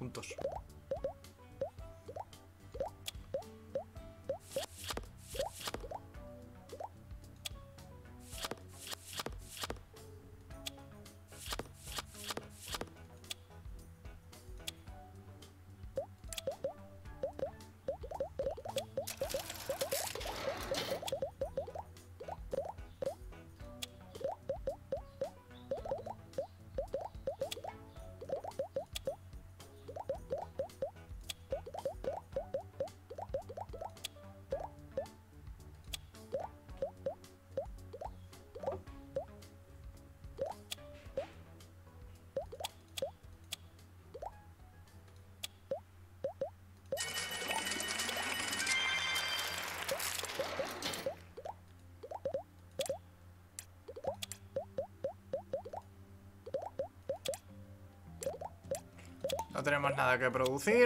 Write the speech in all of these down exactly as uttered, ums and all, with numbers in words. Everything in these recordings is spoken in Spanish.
juntos. No tenemos nada que producir.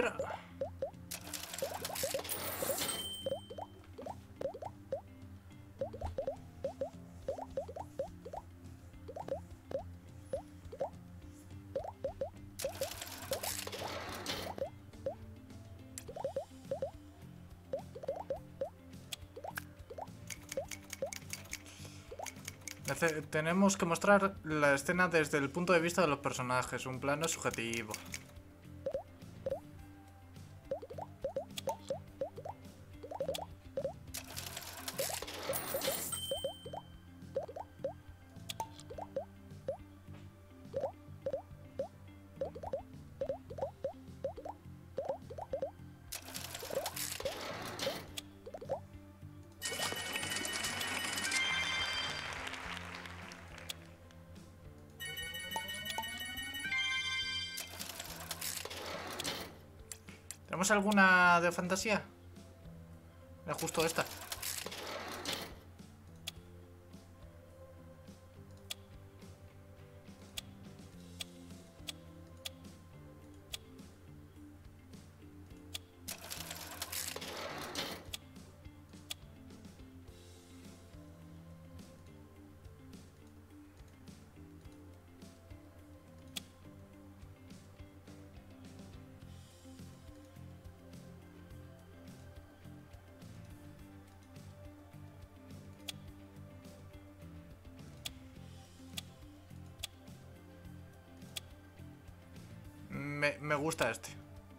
Tenemos que mostrar la escena desde el punto de vista de los personajes. Un plano subjetivo. ¿Tenemos alguna de fantasía? Es justo esta. Me, me gusta este.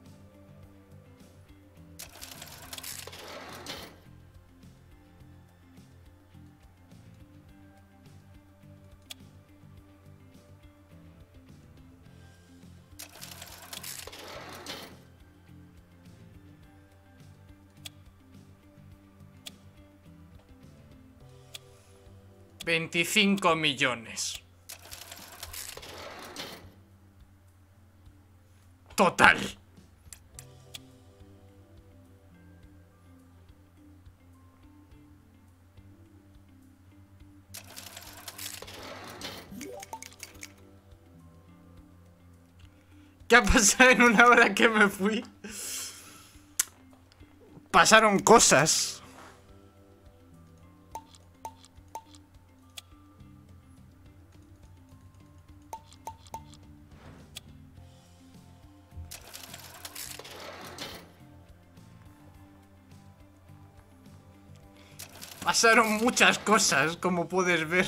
veinticinco millones. Total. ¿Qué ha pasado en una hora que me fui? Pasaron cosas. Pasaron muchas cosas, como puedes ver.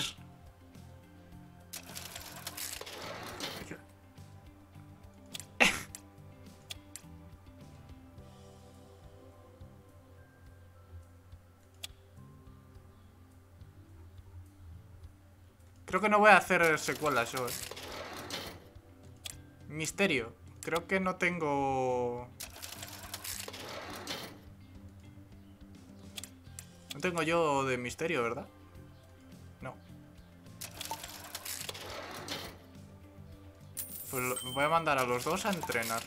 Creo que no voy a hacer secuelas yo, eh. Misterio. Creo que no tengo... No tengo yo de misterio, ¿verdad? No. Pues voy a mandar a los dos a entrenar.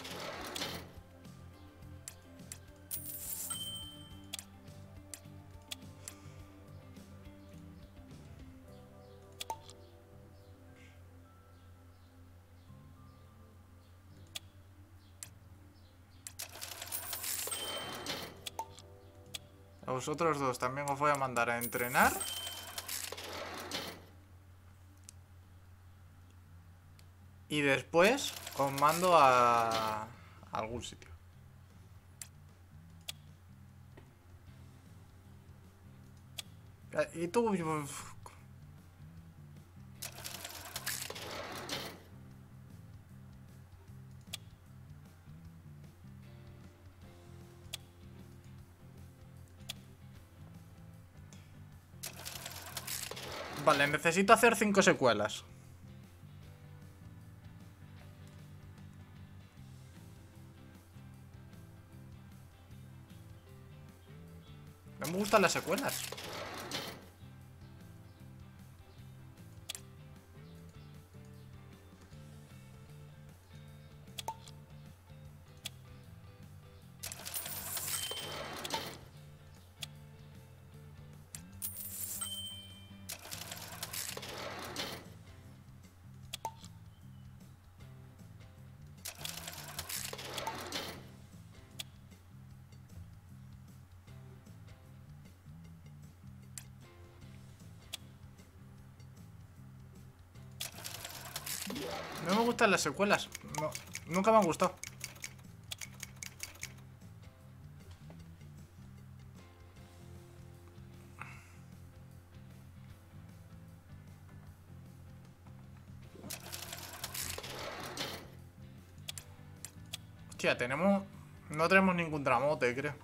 A vosotros dos también os voy a mandar a entrenar. Y después os mando a, a algún sitio. Y tú... Vale, necesito hacer cinco secuelas. No me gustan las secuelas. No me gustan las secuelas. No, nunca me han gustado. Hostia, tenemos... No tenemos ningún dramote, creo.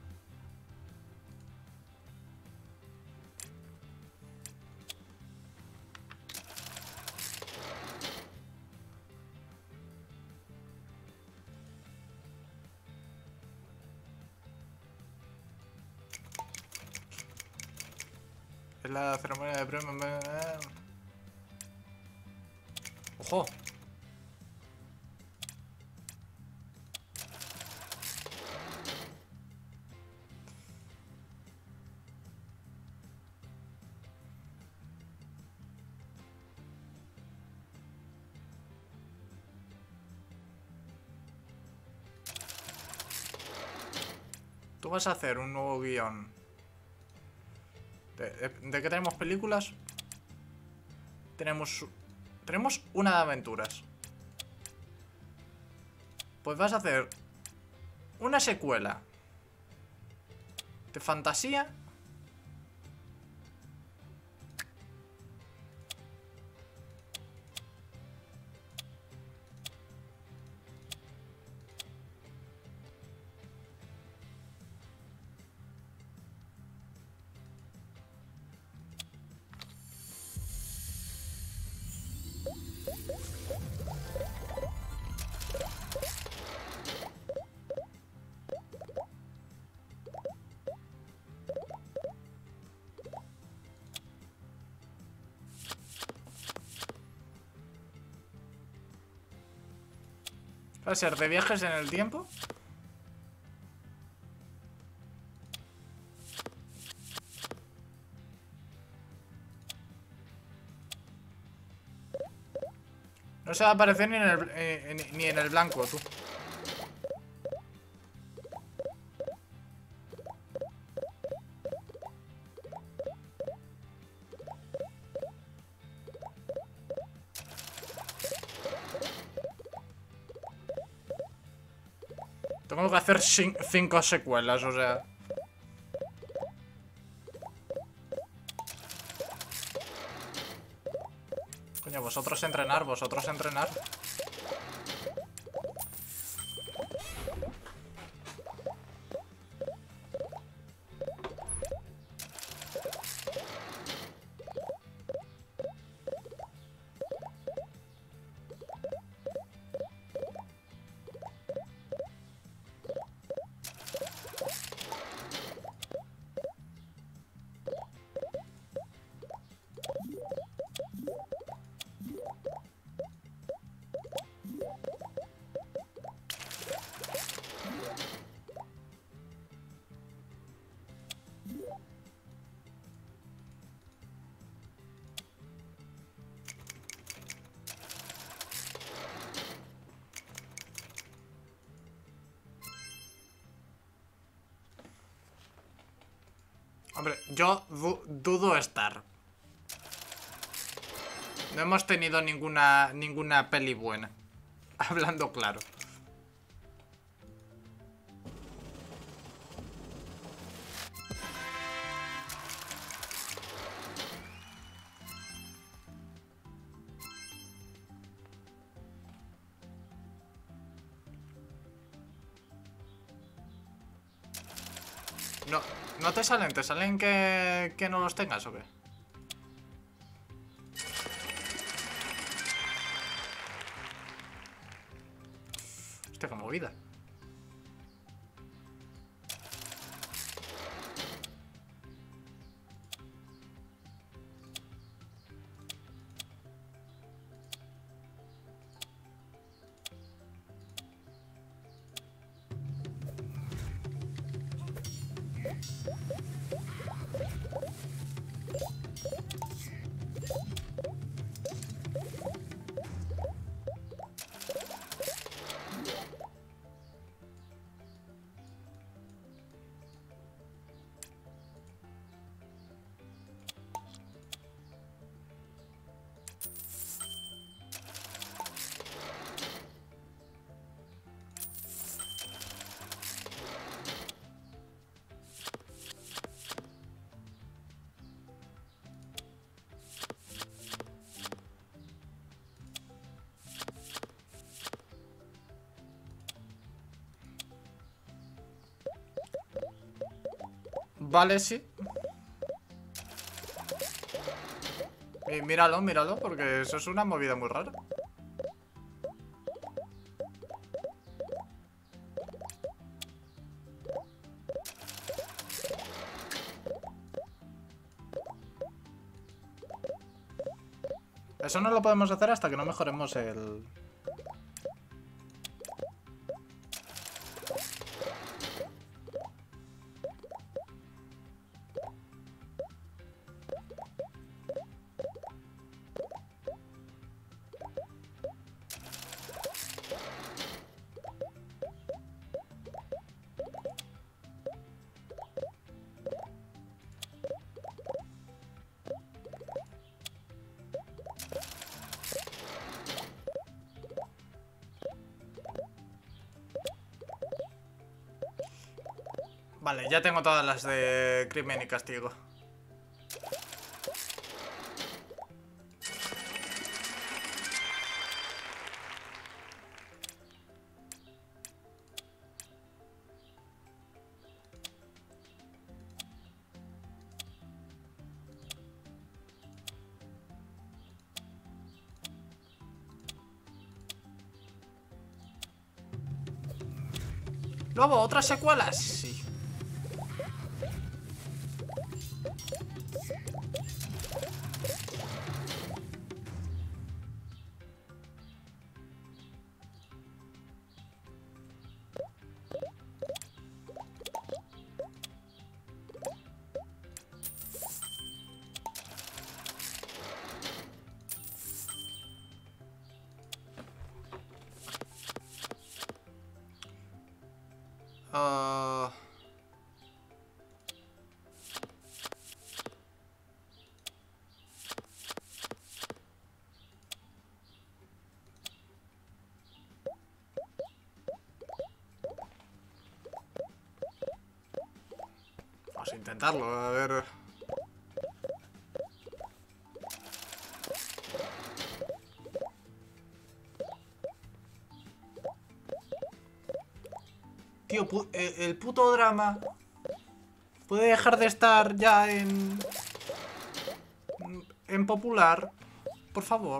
Es la ceremonia de premio. ¡Ojo! Tú vas a hacer un nuevo guión. ¿De, de, de qué tenemos películas? Tenemos... Tenemos una de aventuras. Pues vas a hacer una secuela de fantasía. ¿Va a ser de viajes en el tiempo? No se va a aparecer ni en el, eh, ni en el blanco, tú. Tengo que hacer cinco secuelas, o sea... Coño, vosotros entrenar, vosotros entrenar. Hombre, yo du dudo estar. No hemos tenido ninguna ninguna peli buena. Hablando claro. No, no te salen, te salen que, que no los tengas o qué. Hostia, qué movida. Vale, sí. Y míralo, míralo, porque eso es una movida muy rara. Eso no lo podemos hacer hasta que no mejoremos el... Vale, ya tengo todas las de crimen y castigo. Luego, ¿otras secuelas? Sí. Uh... Vamos a intentarlo, a ver... Tío, pu el, el puto drama puede dejar de estar ya en... En popular, por favor.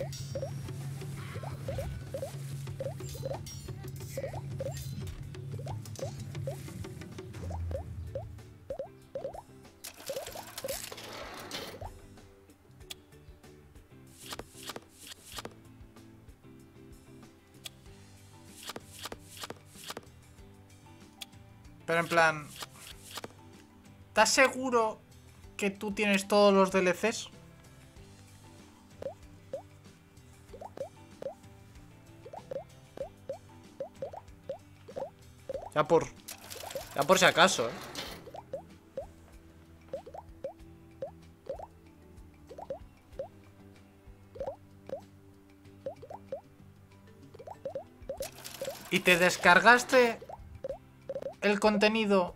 Pero en plan... ¿Estás seguro que tú tienes todos los D L Cs? Ya por... Ya por si acaso, ¿eh? ¿Y te descargaste el contenido?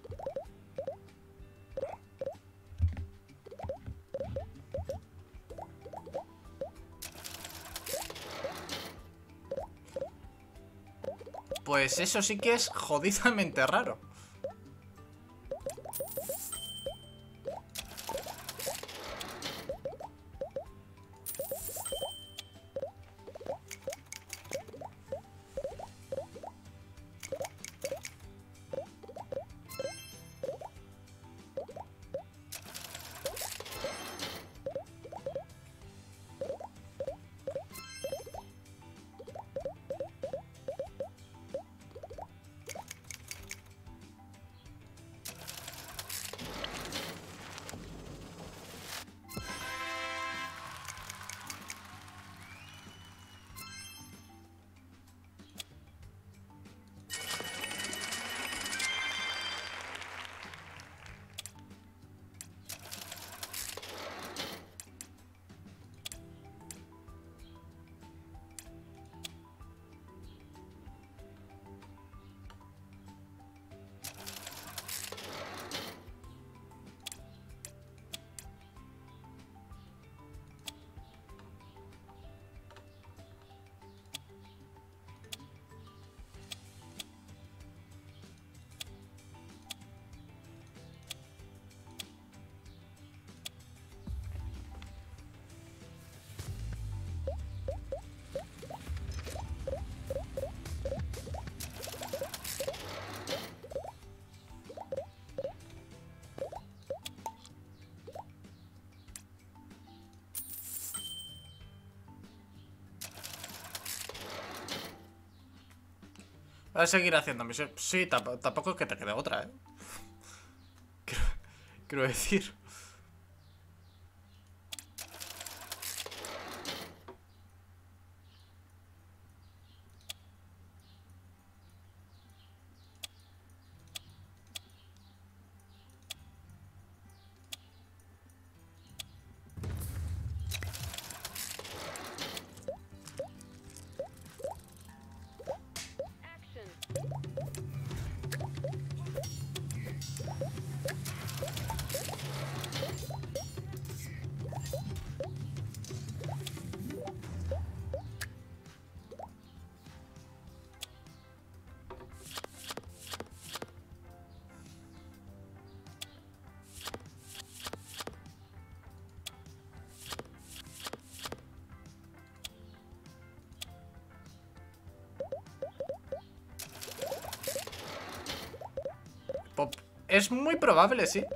Pues eso sí que es jodidamente raro. Voy a seguir haciendo misiones. Sí, tamp- tampoco es que te quede otra, ¿eh? Quiero, quiero decir... Pop. Es muy probable, sí.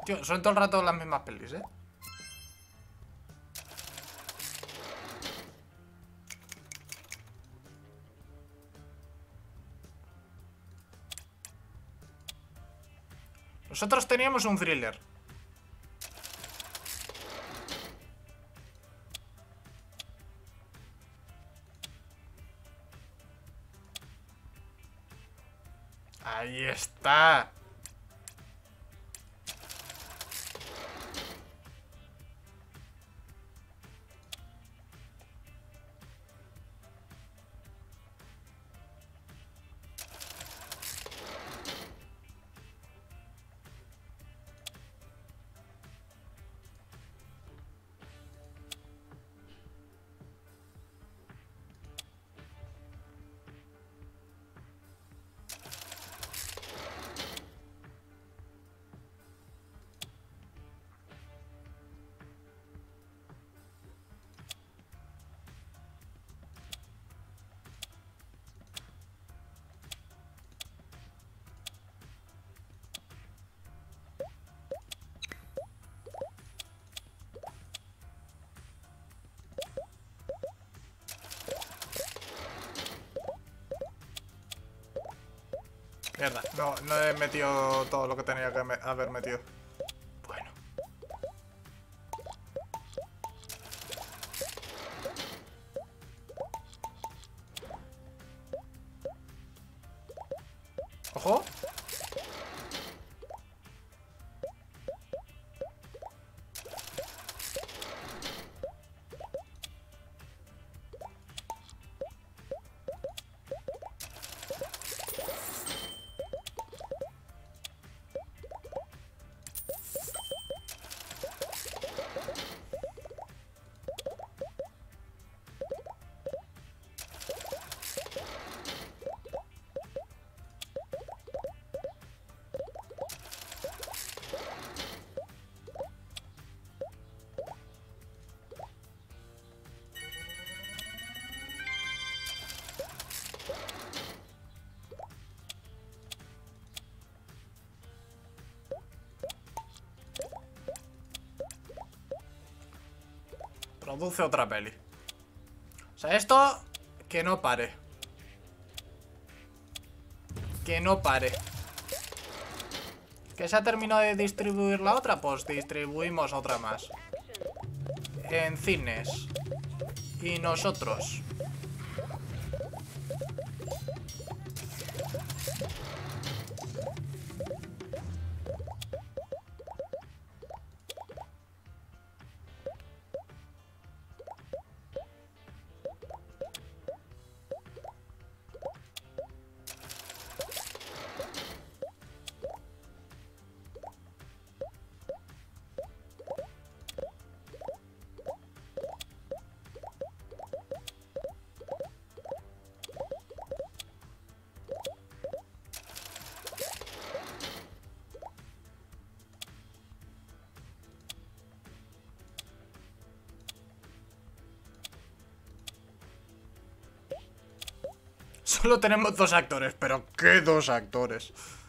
Tío, son todo el rato las mismas pelis, ¿eh? Nosotros teníamos un thriller. Ahí está. Mierda, no, no he metido todo lo que tenía que me haber metido. Bueno. Ojo. Produce otra peli. O sea, esto... Que no pare. Que no pare. ¿Que se ha terminado de distribuir la otra? Pues distribuimos otra más. En cines. Y nosotros. Solo tenemos dos actores, pero ¿qué dos actores?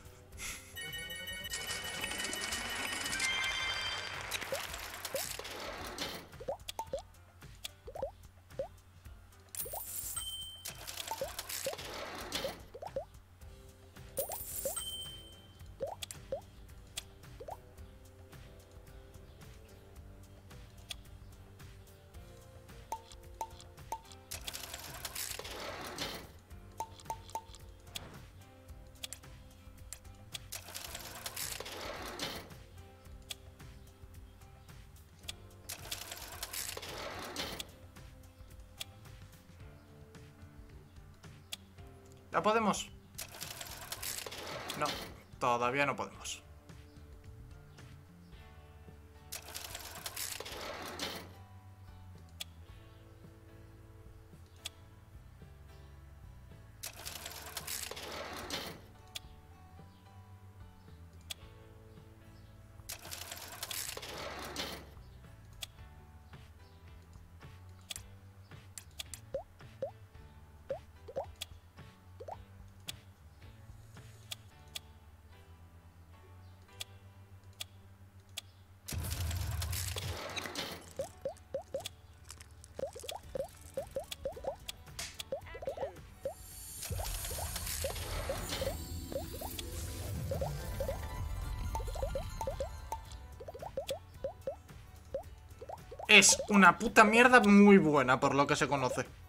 ¿Ya podemos? No, todavía no podemos. es una puta mierda muy buena por lo que se conoce.